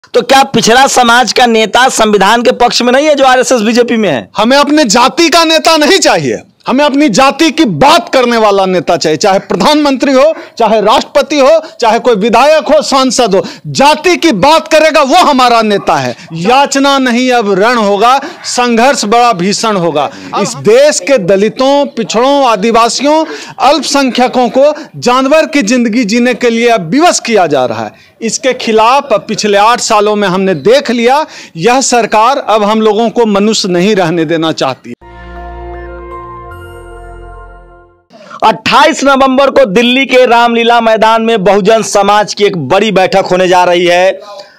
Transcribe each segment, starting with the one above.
तो क्या पिछड़ा समाज का नेता संविधान के पक्ष में नहीं है जो आरएसएस बीजेपी में है? हमें अपने जाति का नेता नहीं चाहिए, हमें अपनी जाति की बात करने वाला नेता चाहिए। चाहे प्रधानमंत्री हो, चाहे राष्ट्रपति हो, चाहे कोई विधायक हो, सांसद हो, जाति की बात करेगा वो हमारा नेता है। याचना नहीं अब रण होगा, संघर्ष बड़ा भीषण होगा। इस देश के दलितों, पिछड़ों, आदिवासियों, अल्पसंख्यकों को जानवर की जिंदगी जीने के लिए अब विवश किया जा रहा है। इसके खिलाफ पिछले 8 सालों में हमने देख लिया, यह सरकार अब हम लोगों को मनुष्य नहीं रहने देना चाहती। 28 नवंबर को दिल्ली के रामलीला मैदान में बहुजन समाज की एक बड़ी बैठक होने जा रही है।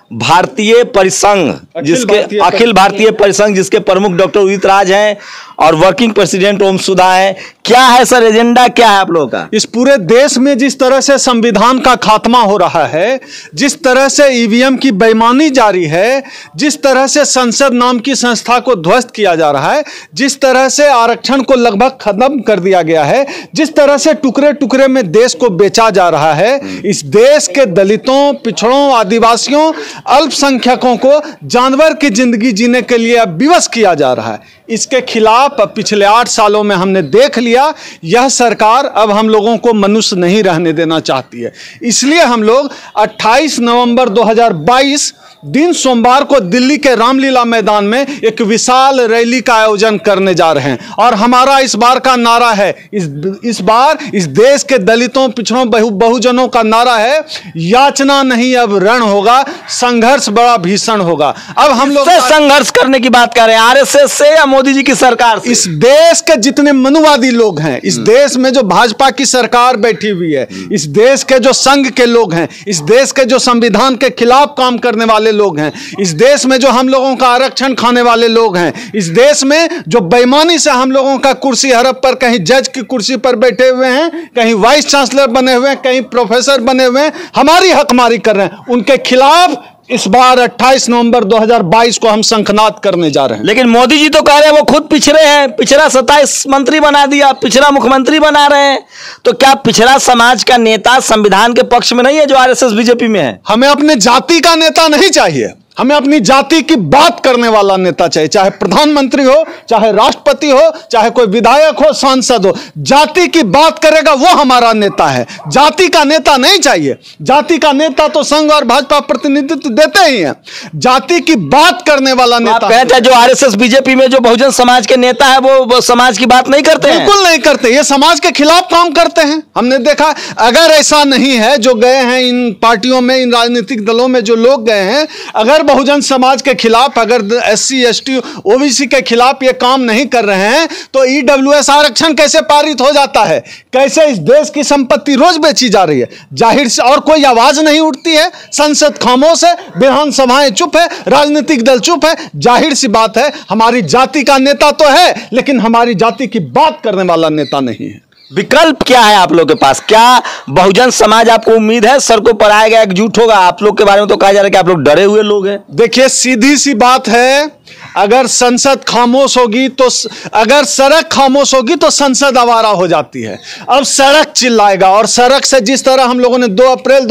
भारतीय परिसंघ, जिसके अखिल भारतीय परिसंघ, जिसके प्रमुख डॉक्टर उदित राज हैं और वर्किंग प्रेसिडेंट ओम सुधा है। क्या है सर एजेंडा, क्या है आप लोगों का? इस पूरे देश में जिस तरह से संविधान का खात्मा हो रहा है, जिस तरह से ईवीएम की बेईमानी जारी है, जिस तरह से संसद नाम की संस्था को ध्वस्त किया जा रहा है, जिस तरह से आरक्षण को लगभग खत्म कर दिया गया है, जिस तरह से टुकड़े टुकड़े में देश को बेचा जा रहा है, इस देश के दलितों, पिछड़ों, आदिवासियों, अल्पसंख्यकों को जानवर की जिंदगी जीने के लिए अब विवश किया जा रहा है। इसके खिलाफ पिछले 8 सालों में हमने देख लिया, यह सरकार अब हम लोगों को मनुष्य नहीं रहने देना चाहती है। इसलिए हम लोग 28 नवंबर 2022 दिन सोमवार को दिल्ली के रामलीला मैदान में एक विशाल रैली का आयोजन करने जा रहे हैं। और हमारा इस बार का नारा है, इस बार इस देश के दलितों, पिछड़ों, बहुजनों का नारा है, याचना नहीं अब रण होगा, संघर्ष बड़ा भीषण होगा। अब हम लोग संघर्ष करने की बात कर रहे हैं, आरएसएस से या मोदी जी की सरकार से? इस देश के जितने मनुवादी लोग हैं, इस देश में जो भाजपा की सरकार बैठी हुई है, इस देश के जो संघ के लोग हैं, इस देश के जो संविधान के खिलाफ काम करने वाले लोग हैं, इस देश में जो हम लोगों का आरक्षण खाने वाले लोग हैं, इस देश में जो बेईमानी से हम लोगों का कुर्सी हड़प पर कहीं जज की कुर्सी पर बैठे हुए हैं, कहीं वाइस चांसलर बने हुए हैं, कहीं प्रोफेसर बने हुए हैं, हमारी हकमारी कर रहे हैं, उनके खिलाफ इस बार 28 नवंबर 2022 को हम शंखनाद करने जा रहे हैं। लेकिन मोदी जी तो कह रहे हैं वो खुद पिछड़े हैं, पिछड़ा 27 मंत्री बना दिया, पिछड़ा मुख्यमंत्री बना रहे हैं। तो क्या पिछड़ा समाज का नेता संविधान के पक्ष में नहीं है जो आरएसएस बीजेपी में है? हमें अपने जाति का नेता नहीं चाहिए, हमें अपनी जाति की बात करने वाला नेता चाहिए। चाहे प्रधानमंत्री हो, चाहे राष्ट्रपति हो, चाहे कोई विधायक हो, सांसद हो, जाति की बात करेगा वो हमारा नेता है। जाति का नेता नहीं चाहिए। जाति का नेता तो संघ और भाजपा प्रतिनिधित्व देते ही हैं, जाति की बात करने वाला नेता कहते हैं जो आरएसएस बीजेपी में जो बहुजन समाज के नेता है वो समाज की बात नहीं करते हैं। बिल्कुल नहीं करते, ये समाज के खिलाफ काम करते हैं। हमने देखा, अगर ऐसा नहीं है, जो गए हैं इन पार्टियों में, इन राजनीतिक दलों में जो लोग गए हैं, अगर बहुजन समाज के खिलाफ, अगर एससी, एसटी, ओबीसी के खिलाफ ये काम नहीं कर रहे हैं, तो ईडब्ल्यूएस आरक्षण कैसे पारित हो जाता है? कैसे इस देश की संपत्ति रोज बेची जा रही है? जाहिर से और कोई आवाज नहीं उठती है। संसद खामोश है, विधानसभाएं चुप है, राजनीतिक दल चुप है। जाहिर सी बात है, हमारी जाति का नेता तो है, लेकिन हमारी जाति की बात करने वाला नेता नहीं है। विकल्प क्या है आप लोग के पास? क्या बहुजन समाज, आपको उम्मीद है सड़कों पर आएगा, एकजुट होगा? आप लोग के बारे में तो कहा जा रहा है कि आप लोग डरे हुए लोग हैं। देखिए, सीधी सी बात है, अगर संसद खामोश होगी तो, अगर सड़क खामोश होगी तो संसद आवारा हो जाती है। अब सड़क चिल्लाएगा, और सड़क से जिस तरह हम लोगों ने 2 अप्रैल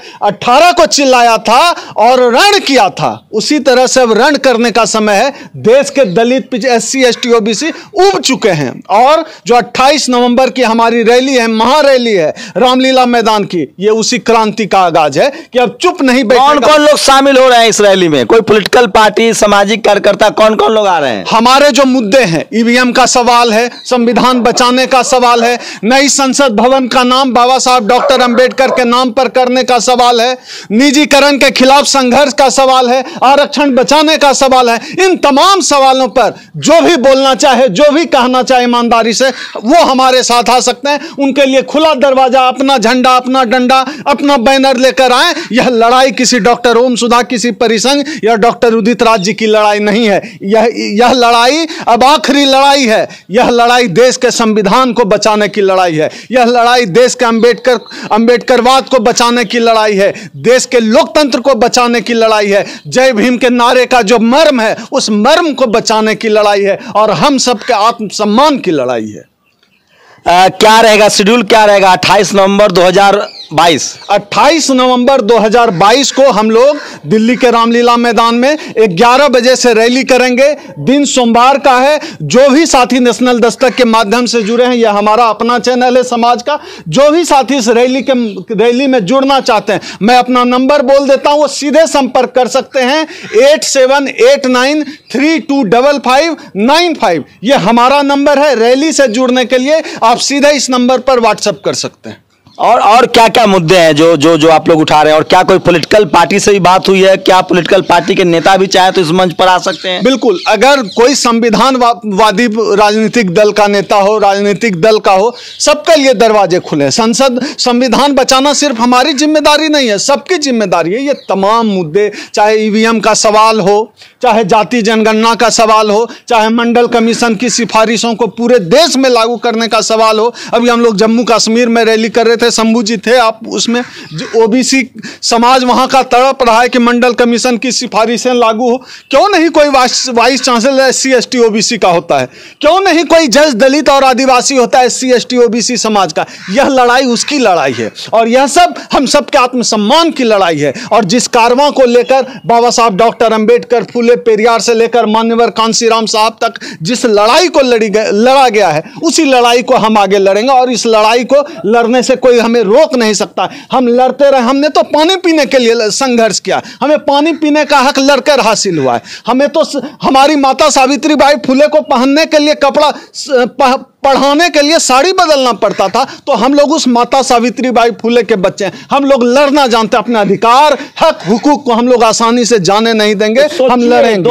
2018 को चिल्लाया था और रण किया था, उसी तरह से अब रण करने का समय है। देश के दलित, एससी, एसटी, ओबीसी उब चुके हैं। और जो 28 नवंबर की हमारी रैली है, महारैली है रामलीला मैदान की, ये उसी क्रांति का आगाज है कि अब चुप नहीं बैठेगा। कौन कौन लोग शामिल हो रहे हैं इस रैली में? कोई पॉलिटिकल पार्टी, सामाजिक कार्यकर्ता, कौन कौन लोग आ रहे हैं? हमारे जो मुद्दे हैं, ईवीएम का सवाल है, संविधान बचाने का सवाल है, नई संसद भवन का नाम बाबा साहब डॉक्टर अंबेडकर के नाम पर करने का सवाल है, निजीकरण के खिलाफ संघर्ष का सवाल है, आरक्षण बचाने का सवाल है। इन तमाम सवालों पर जो भी बोलना चाहे, जो भी कहना चाहे ईमानदारी से, वो हमारे साथ आ सकते हैं। उनके लिए खुला दरवाजा, अपना झंडा, अपना डंडा, अपना बैनर लेकर आए। यह लड़ाई किसी डॉक्टर ओम सुधा, किसी परिसंघ या डॉक्टर उदित राज जी की लड़ाई नहीं है। यह लड़ाई अब आखिरी लड़ाई है। यह लड़ाई देश के संविधान को बचाने की लड़ाई है। यह लड़ाई देश के अंबेडकरवाद को बचाने की लड़ाई है। देश के लोकतंत्र को बचाने की लड़ाई है। जय भीम के नारे का जो मर्म है, उस मर्म को बचाने की लड़ाई है, और हम सबके आत्मसम्मान की लड़ाई है। क्या रहेगा शेड्यूल, क्या रहेगा 28 नवंबर 28 नवंबर 2022 को हम लोग दिल्ली के रामलीला मैदान में 11 बजे से रैली करेंगे। दिन सोमवार का है। जो भी साथी नेशनल दस्तक के माध्यम से जुड़े हैं, यह हमारा अपना चैनल है समाज का, जो भी साथी इस रैली में जुड़ना चाहते हैं, मैं अपना नंबर बोल देता हूं, वो सीधे संपर्क कर सकते हैं 8789325595। यह हमारा नंबर है। रैली से जुड़ने के लिए आप सीधे इस नंबर पर व्हाट्सएप कर सकते हैं। और क्या क्या मुद्दे हैं जो आप लोग उठा रहे हैं, और क्या कोई पॉलिटिकल पार्टी से भी बात हुई है? क्या पॉलिटिकल पार्टी के नेता भी चाहे तो इस मंच पर आ सकते हैं? बिल्कुल, अगर कोई संविधानवादी राजनीतिक दल का नेता हो, राजनीतिक दल का हो, सबके लिए दरवाजे खुले। संविधान बचाना सिर्फ हमारी जिम्मेदारी नहीं है, सबकी जिम्मेदारी है। ये तमाम मुद्दे, चाहे ईवीएम का सवाल हो, चाहे जाति जनगणना का सवाल हो, चाहे मंडल कमीशन की सिफारिशों को पूरे देश में लागू करने का सवाल हो। अभी हम लोग जम्मू कश्मीर में रैली कर रहे थे, शंभू जी थे आप उसमें। ओबीसी समाज वहां का तड़प रहा है कि मंडल कमीशन की सिफारिशें लागू हो। क्यों नहीं कोई vice chancellor SC ST OBC का होता है? क्यों नहीं कोई जज दलित और आदिवासी होता है SC ST OBC समाज का? यह लड़ाई उसकी लड़ाई है, और यह सब हम सब के आत्मसम्मान की लड़ाई है। और जिस कारवां को लेकर बाबा साहब डॉक्टर अंबेडकर, फूले पेरियार से लेकर मान्यवर कांसीराम साहब तक जिस लड़ाई को लड़ा गया है, उसी लड़ाई को हम आगे लड़ेंगे। और इस लड़ाई को लड़ने से कोई हमें रोक नहीं सकता। हम लड़ते रहे। हमने तो पानी पीने के लिए संघर्ष किया, हमें पानी पीने का हक लड़कर हासिल हुआ है। हमें तो हमारी माता सावित्रीबाई फुले को पहनने के लिए कपड़ा, पढ़ाने के लिए साड़ी बदलना पड़ता था। तो हम लोग उस माता सावित्रीबाई फुले के बच्चे हैं। हम लोग लड़ना जानते हैं। अपने अधिकार, हक, हुकूक को हम लोग आसानी से जाने नहीं देंगे। हम लड़ेंगे।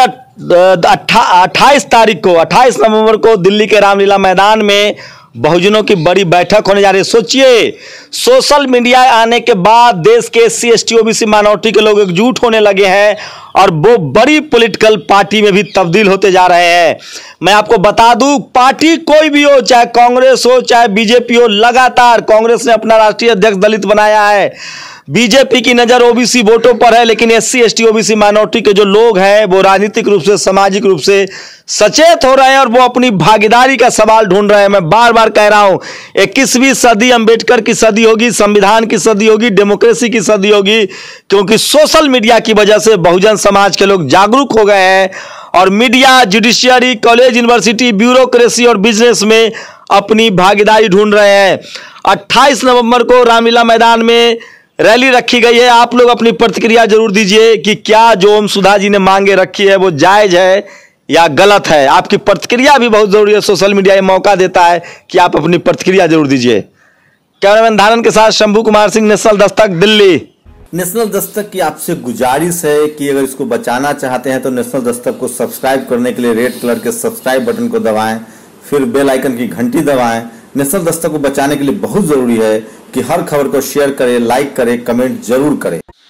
28 नवंबर को दिल्ली के रामलीला मैदान में बहुजनों की बड़ी बैठक होने जा रही है। सोचिए, सोशल मीडिया आने के बाद देश के SC ST OBC माइनॉरिटी के लोग एकजुट होने लगे हैं, और वो बड़ी पॉलिटिकल पार्टी में भी तब्दील होते जा रहे हैं। मैं आपको बता दूं, पार्टी कोई भी हो, चाहे कांग्रेस हो, चाहे बीजेपी हो, लगातार कांग्रेस ने अपना राष्ट्रीय अध्यक्ष दलित बनाया है। बीजेपी की नजर OBC वोटों पर है, लेकिन SC ST OBC माइनॉरिटी के जो लोग हैं वो राजनीतिक रूप से, सामाजिक रूप से सचेत हो रहे हैं, और वो अपनी भागीदारी का सवाल ढूंढ रहे हैं। मैं बार बार कह रहा हूं, 21वीं सदी अंबेडकर की सदी होगी, संविधान की सदी होगी, डेमोक्रेसी की सदी होगी, क्योंकि सोशल मीडिया की वजह से बहुजन समाज के लोग जागरूक हो गए हैं, और media, judiciary, college, university, bureaucracy और बिजनेस में अपनी भागीदारी ढूंढ रहे हैं। 28 नवंबर को रामलीला मैदान में रैली रखी गई है। आप लोग अपनी प्रतिक्रिया जरूर दीजिए कि क्या जो ओम सुधा जी ने मांगे रखी है वो जायज है या गलत है। आपकी प्रतिक्रिया भी बहुत जरूरी है। सोशल मीडिया ये मौका देता है कि आप अपनी प्रतिक्रिया जरूर दीजिए। कैमरामैन धारण के साथ शंभू कुमार सिंह, नेशनल दस्तक, दिल्ली। नेशनल दस्तक की आपसे गुजारिश है कि अगर इसको बचाना चाहते हैं तो नेशनल दस्तक को सब्सक्राइब करने के लिए रेड कलर के सब्सक्राइब बटन को दबाएं, फिर बेल आइकन की घंटी दबाएं। नेशनल दस्तक को बचाने के लिए बहुत जरूरी है कि हर खबर को शेयर करें, लाइक करें, कमेंट जरूर करें।